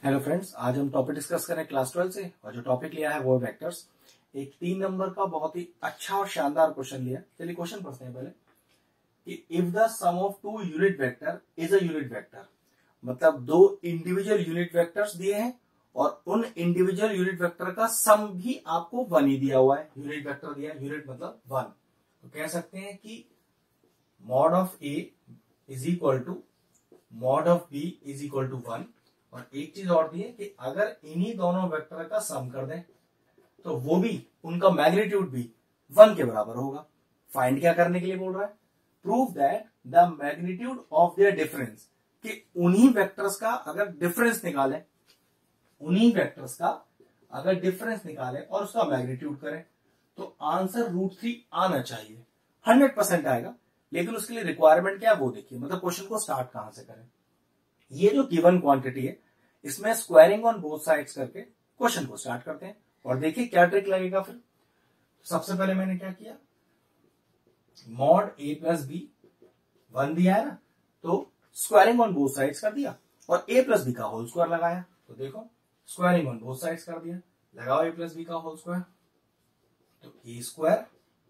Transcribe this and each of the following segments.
Hello friends, आज हम topic discuss करें क्लास 12 से और जो टॉपिक लिया है वो है वेक्टर्स। एक 3 नंबर का बहुत ही अच्छा और शानदार क्वेश्चन लिया। चलिए क्वेश्चन पढ़ते हैं पहले कि if the sum of two unit vector is a unit vector, मतलब दो इंडिविजुअल यूनिट वेक्टर्स दिए हैं और उन इंडिविजुअल यूनिट वेक्टर का सम भी आपको 1 ही दिया हुआ है। यूनिट वेक्टर दिया है, यूनिट मतलब 1, तो कह सकते हैं कि mod of A is equal to mod of B is equal to 1। और एक चीज और दी है कि अगर इन्हीं दोनों वेक्टर का सम कर दें तो वो भी, उनका मैग्नीट्यूड भी 1 के बराबर होगा। फाइंड क्या करने के लिए बोल रहा है? Prove that the magnitude of their difference, कि उन्हीं वेक्टर्स का अगर डिफरेंस निकालें, उन्हीं वेक्टर्स का अगर डिफरेंस निकालें और उसका मैग्नीट्यूड करें तो आंसर √3 आना चाहिए। 100% आएगा, लेकिन उसके लिए रिक्वायरमेंट क्या है वो देखिए। मतलब क्वेश्चन को स्टार्ट कहां से करें। ये जो गिवन क्वांटिटी है इसमें स्क्वायरिंग ऑन बोथ साइड्स करके क्वेश्चन को स्टार्ट करते हैं और देखिए क्या ट्रिक लगेगा। फिर सबसे पहले मैंने क्या किया, मॉड ए प्लस बी 1 दिया है ना, तो स्क्वायरिंग ऑन बोथ साइड्स कर दिया और ए प्लस बी का होल स्क्वायर लगाया। तो देखो स्क्वायरिंग ऑन बोथ साइड्स कर दिया, लगाओ ए प्लस बी का होल स्क्वायर, तो A square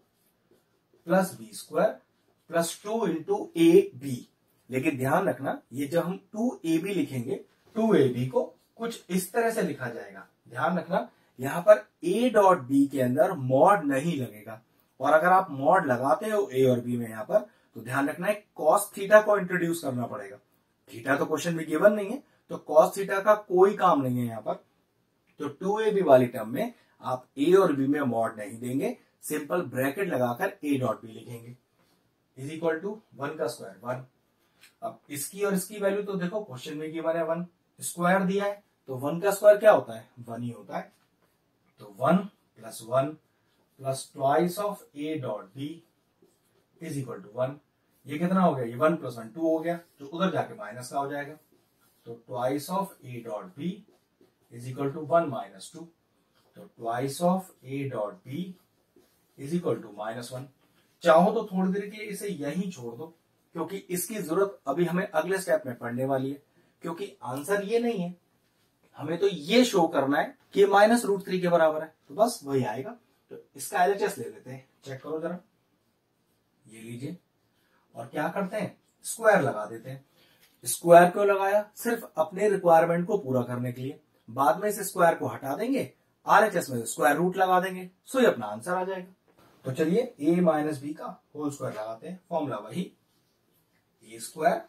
plus B square plus 2 into A B. लेकिन ध्यान रखना, ये जब हम 2ab लिखेंगे 2ab को कुछ इस तरह से लिखा जाएगा। ध्यान रखना यहां पर a डॉट बी के अंदर मॉड नहीं लगेगा, और अगर आप मॉड लगाते हो a और b में यहां पर, तो ध्यान रखना एक कॉस थीटा को इंट्रोड्यूस करना पड़ेगा। थीटा तो क्वेश्चन में गिवन नहीं है, तो कॉस थीटा का कोई काम नहीं है यहां पर। तो 2ab वाली टर्म में आप a और b में मॉड नहीं देंगे, सिंपल ब्रैकेट लगाकर a डॉट बी लिखेंगे इज इक्वल टू 1 का स्क्वायर 1। अब इसकी और इसकी वैल्यू तो देखो क्वेश्चन में गिवन है 1, स्क्वायर दिया है तो 1 का स्क्वायर क्या होता है? 1 ही होता है। तो 1 plus 1 plus twice of A dot B is equal to 1। ये कितना हो गया? ये 1 प्लस 1 2 हो गया, जो उधर जाके माइनस का हो जाएगा। तो twice of A dot B is equal to 1 minus 2। तो twice of A dot B is equal to -1। चाहो तो थोड़ी देर के लिए इसे यहीं छोड़ दो, क्योंकि इसकी जरूरत अभी हमें अगले स्टेप में पढ़ने वाली है। क्योंकि आंसर ये नहीं है, हमें तो ये शो करना है कि -√3 के बराबर है, तो बस वही आएगा। तो इसका एलएचएस ले लेते हैं, चेक करो जरा, ये लीजिए और क्या करते हैं, स्क्वायर लगा देते हैं। स्क्वायर क्यों लगाया? सिर्फ अपने रिक्वायरमेंट को पूरा करने के लिए। बाद में इस स्क्वायर को हटा देंगे, आरएचएस में स्क्वायर रूट लगा देंगे, सो ये अपना आंसर आ जाएगा। तो चलिए a माइनस बी का होल स्क्वायर लगाते हैं। फॉर्मूला वही, A square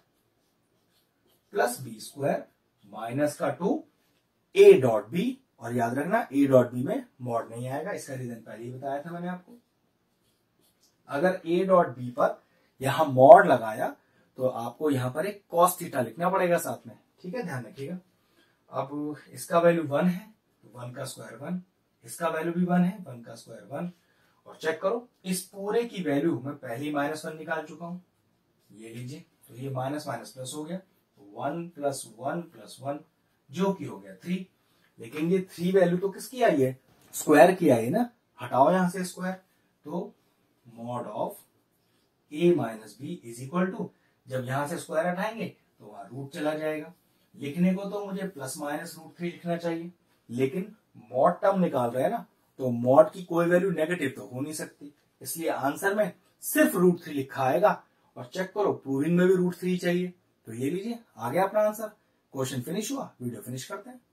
plus B square minus का 2 ए डॉट बी। और याद रखना ए डॉट बी में मॉड नहीं आएगा, इसका रीजन पहले ही बताया था मैंने आपको। अगर ए डॉट बी पर यहां मॉड लगाया तो आपको यहां पर एक कॉस थीटा लिखना पड़ेगा साथ में, ठीक है, ध्यान रखिएगा। अब इसका वैल्यू 1 है तो 1 का स्क्वायर 1, इसका वैल्यू भी 1 है, 1 का स्क्वायर 1। और चेक करो इस पूरे की वैल्यू मैं पहले ही -1 निकाल चुका हूं, ये लीजिए। तो ये माइनस माइनस प्लस हो गया, 1 प्लस 1 प्लस 1 जो कि हो गया 3। लेकिन ये 3 वैल्यू तो किसकी आई है? स्क्वायर की आई ना, हटाओ यहां से स्क्वायर। तो mod of a minus B is equal to, जब यहां से स्क्वायर हटाएंगे तो वहां रूट चला जाएगा। लिखने को तो मुझे प्लस माइनस √3 लिखना चाहिए, लेकिन मॉड टर्म निकाल रहे हैं ना, तो मॉड की कोई वैल्यू नेगेटिव तो हो नहीं सकती, इसलिए आंसर में सिर्फ √3 लिखा आएगा। और चेक करो प्रूविंग में भी √3 चाहिए, तो ये लीजिए आ गया अपना आंसर। क्वेश्चन फिनिश हुआ, वीडियो फिनिश करते हैं।